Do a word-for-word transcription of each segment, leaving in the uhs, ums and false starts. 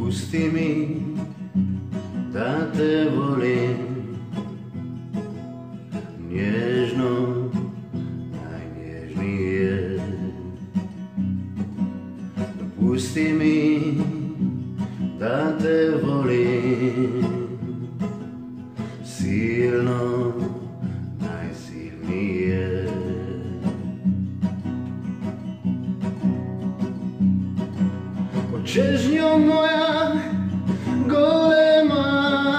Pusti mi da te volim nježno, najnježnije. Pusti mi da te volim silno, najsilnije. O čežnjo moja golema,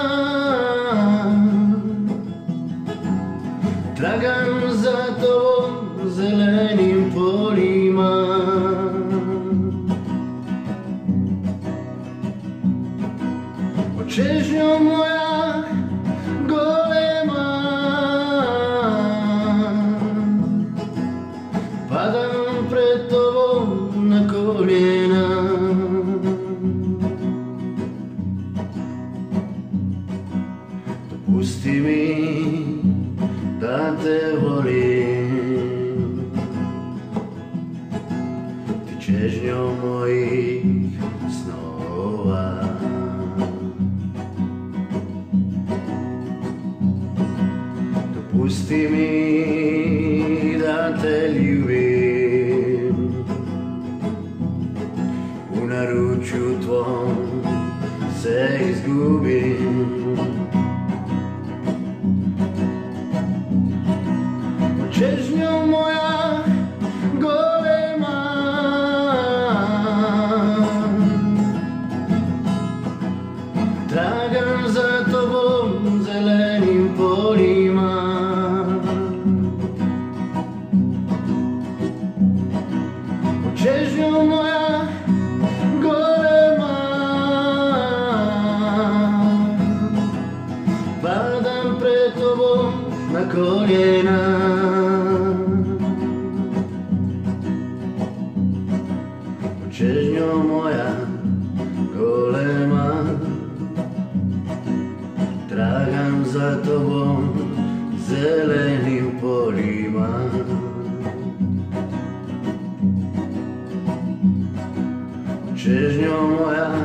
tragam za tobom zelenim poljima. O čežnjo moja golema, padam pred tobom na koljena. Pusti mi da te volim, ti čežnjo mojih snova. Pusti mi da te ljubim, u naručju tvom se izgubim. Čežnjo moja golema, tragam za tobom zelenim poljima. Čežnjo moja golema, padam pred tobom na koljena. Čežnjo moja golema, tragam za tobom zelenim poljima. Čežnjo moja